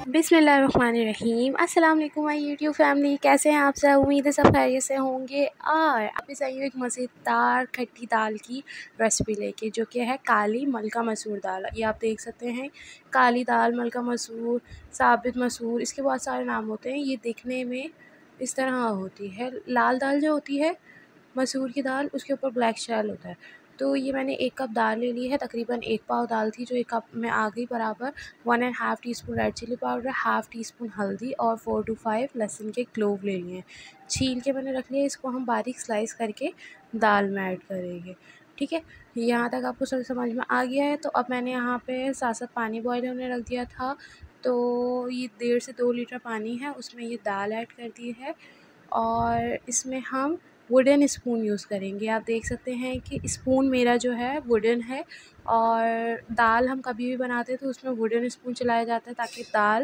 बिस्मिल्लाहिर्रहमानिर्रहीम। अस्सलाम वालेकुम माय यूट्यूब फैमिली, कैसे हैं आप सब? उम्मीद है सब खैरियत से होंगे। और आप इस आई हूँ एक मज़ेदार खट्टी दाल की रेसिपी लेके, जो कि है काली मलका मसूर दाल। ये आप देख सकते हैं, काली दाल, मलका मसूर, साबित मसूर, इसके बहुत सारे नाम होते हैं। ये दिखने में इस तरह होती है। लाल दाल जो होती है मसूर की दाल, उसके ऊपर ब्लैक शैल होता है। तो ये मैंने 1 कप दाल ले ली है, तकरीबन 1 पाव दाल थी जो 1 कप में आ गई बराबर। 1½ teaspoon red chilli powder, ½ teaspoon हल्दी और 4 to 5 लहसुन के क्लोव ले लिए हैं। छील के मैंने रख लिया। इसको हम बारीक स्लाइस करके दाल में ऐड करेंगे। ठीक है, यहाँ तक आपको सब समझ में आ गया है। तो अब मैंने यहाँ पे साथ साथ पानी बॉयल होने रख दिया था। तो ये 1.5 से 2 लीटर पानी है, उसमें ये दाल ऐड कर दी है। और इसमें हम वुडन स्पून यूज़ करेंगे। आप देख सकते हैं कि स्पून मेरा जो है वुडन है। और दाल हम कभी भी बनाते हैं तो उसमें वुडन स्पून चलाया जाता है, ताकि दाल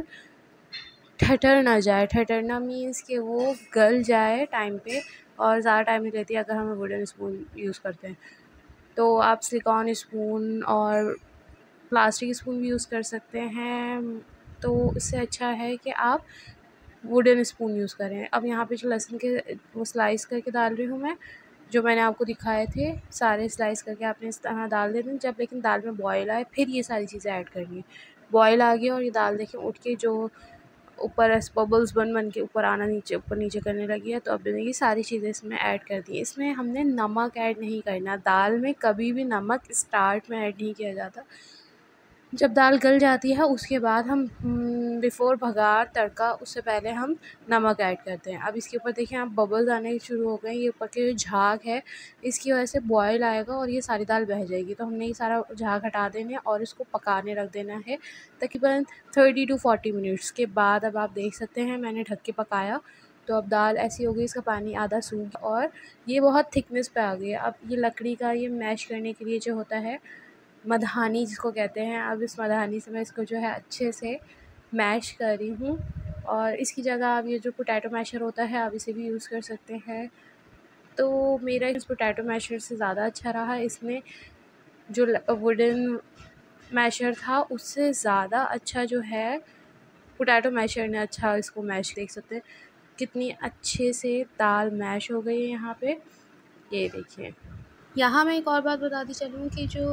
ठटर ना जाए। ठटरना मीन्स कि वो गल जाए टाइम पे, और ज़्यादा टाइम नहीं लेती अगर हम वुडन स्पून यूज़ करते हैं। तो आप सिलिकॉन स्पून और प्लास्टिक स्पून भी यूज़ कर सकते हैं। तो इससे अच्छा है कि आप वुडन स्पून यूज़ करें। अब यहाँ पे जो लहसुन के वो स्लाइस करके डाल रही हूँ मैं, जो मैंने आपको दिखाए थे सारे स्लाइस करके आपने इस तरह डाल देने। जब लेकिन दाल में बॉयल आए फिर ये सारी चीज़ें ऐड करनी है। बॉयल आ गया और ये दाल देखिए उठ के जो ऊपर बबल्स बन के ऊपर आना, नीचे ऊपर नीचे करने लगी है। तो अब मैंने ये सारी चीज़ें इसमें ऐड कर दी। इसमें हमने नमक ऐड नहीं करना। दाल में कभी भी नमक स्टार्ट में ऐड नहीं किया जाता। जब दाल गल जाती है उसके बाद हम बिफ़ोर बघार तड़का, उससे पहले हम नमक ऐड करते हैं। अब इसके ऊपर देखिए आप बबल्स आने शुरू हो गए। ये ऊपर के जो झाग है इसकी वजह से बॉयल आएगा और ये सारी दाल बह जाएगी। तो हमने ये सारा झाग हटा देना और इसको पकाने रख देना है तकरीबन 30 to 40 मिनट्स के बाद। अब आप देख सकते हैं मैंने ढक के पकाया, तो अब दाल ऐसी हो गई, इसका पानी आधा सूख गया और ये बहुत थिकनेस पे आ गई है। अब ये लकड़ी का ये मैश करने के लिए जो होता है मधानी जिसको कहते हैं, अब इस मधानी से मैं इसको जो है अच्छे से मैश कर रही हूँ। और इसकी जगह आप ये जो पोटैटो मैशर होता है आप इसे भी यूज़ कर सकते हैं। तो मेरा इस पोटैटो मैशर से ज़्यादा अच्छा रहा। इसमें जो वुडन मैशर था उससे ज़्यादा अच्छा जो है पोटैटो मैशर ने अच्छा इसको मैश, देख सकते हैं कितनी अच्छे से दाल मैश हो गई है यहाँ पे। ये देखिए, यहाँ मैं एक और बात बताती चलूँ कि जो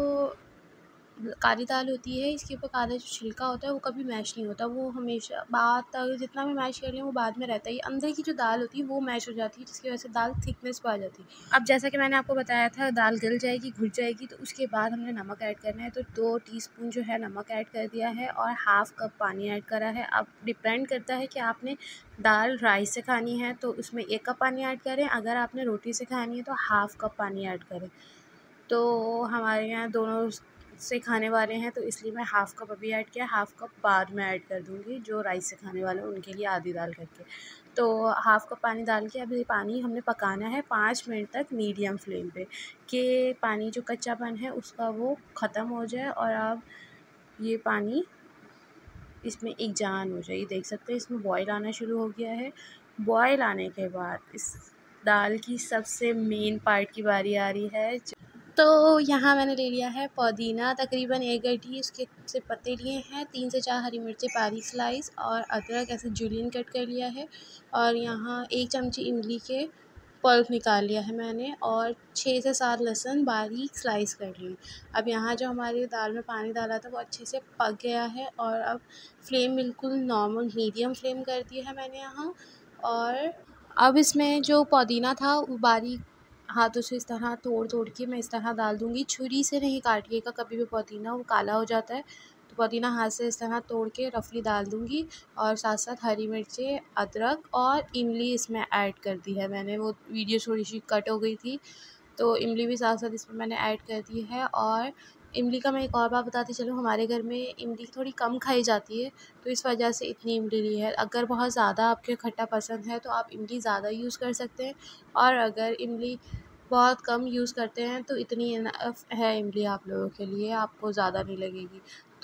काली दाल होती है इसके ऊपर काला जो छिलका होता है वो कभी मैश नहीं होता। वो हमेशा बाद तक जितना भी मैश कर लें वो बाद में रहता है। ये अंदर की जो दाल होती है वो मैश हो जाती है, जिसकी वजह से दाल थिकनेस पे आ जाती है। अब जैसा कि मैंने आपको बताया था दाल गल जाएगी, घुल जाएगी, तो उसके बाद हमने नमक ऐड करना है। तो 2 टीस्पून जो है नमक ऐड कर दिया है और ½ कप पानी ऐड करा है। अब डिपेंड करता है कि आपने दाल राइस से खानी है तो उसमें 1 कप पानी ऐड करें, अगर आपने रोटी से खानी है तो ½ कप पानी ऐड करें। तो हमारे यहाँ दोनों से खाने वाले हैं तो इसलिए मैं ½ कप अभी ऐड किया, ½ कप बाद में ऐड कर दूँगी। जो राइस से खाने वाले हैं उनके लिए आधी दाल करके। तो ½ कप पानी डाल के अब ये पानी हमने पकाना है 5 मिनट तक मीडियम फ्लेम पे, कि पानी जो कच्चापन है उसका वो ख़त्म हो जाए और अब ये पानी इसमें एक जान हो जाए। देख सकते हैं इसमें बॉयल आना शुरू हो गया है। बॉयल आने के बाद इस दाल की सबसे मेन पार्ट की बारी आ रही है। तो यहाँ मैंने ले लिया है पुदीना, तकरीबन 1 गड्ढी उसके से पत्ते लिए हैं, 3 से 4 हरी मिर्चें बारीक स्लाइस और अदरक ऐसे जुलियन कट कर लिया है। और यहाँ 1 चमची इमली के पल्प निकाल लिया है मैंने और 6 से 7 लहसुन बारीक स्लाइस कर ली। अब यहाँ जो हमारी दाल में पानी डाला था वो अच्छे से पक गया है और अब फ्लेम बिल्कुल नॉर्मल मीडियम फ्लेम कर दी है मैंने यहाँ। और अब इसमें जो पुदीना था वो बारीक हाथों से इस तरह तोड़ के मैं इस तरह डाल दूँगी। छुरी से नहीं काटिएगा कभी भी पुदीना, वो काला हो जाता है। तो पुदीना हाथ से इस तरह तोड़ के रफली डाल दूँगी और साथ साथ हरी मिर्चें, अदरक और इमली इसमें ऐड कर दी है मैंने। वो वीडियो थोड़ी सी कट हो गई थी तो इमली भी साथ साथ इसमें मैंने ऐड कर दी है। और इमली का मैं एक और बात बताती चलूँ, हमारे घर में इमली थोड़ी कम खाई जाती है तो इस वजह से इतनी इमली ली है। अगर बहुत ज़्यादा आपके खट्टा पसंद है तो आप इमली ज़्यादा यूज़ कर सकते हैं, और अगर इमली बहुत कम यूज़ करते हैं तो इतनी इनफ है इमली आप लोगों के लिए, आपको ज़्यादा नहीं लगेगी।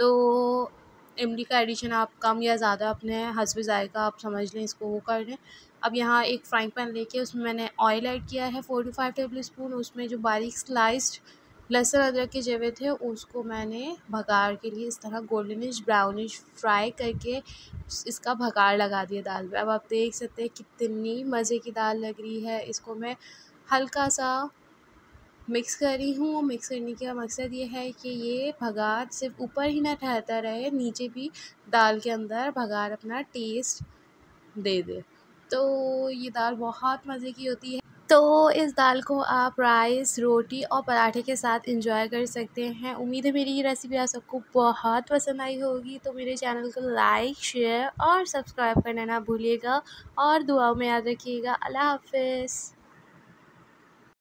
तो इमली का एडिशन आप कम या ज़्यादा अपने हस्ब ज़ायक़ा आप समझ लें, इसको वो कर लें। अब यहाँ एक फ्राइंग पैन लेके उसमें मैंने ऑयल ऐड किया है 4 to 5 टेबल स्पून। उसमें जो बारीक स्लाइस्ड لہسن ادرک کے جوے تھے اس کو میں نے بھگار کے لیے اس طرح گولڈنش براؤنش فرائی کر کے اس کا بھگار لگا دیا دال پہ۔ اب آپ دیکھ سکتے ہیں کتنی مزے کی دال لگ رہی ہے۔ اس کو میں ہلکا سا مکس کر رہی ہوں۔ مکس کرنے کا مقصد یہ ہے کہ یہ بھگار صرف اوپر ہی نہ ٹھہرتا رہے، نیچے بھی دال کے اندر بھگار اپنا ٹیسٹ دے دے۔ تو یہ دال بہت مزے کی ہوتی ہے۔ تو اس دال کو آپ رائس، روٹی اور پراٹھے کے ساتھ انجوائے کر سکتے ہیں۔ امید ہے میری یہ ریسیپی آپ سب کو بہت پسند آئی ہوگی۔ تو میرے چینل کو لائک، شیئر اور سبسکرائب کرنا نہ بھولیے گا، اور دعاؤں میں یاد رکھیے گا۔ اللہ حافظ۔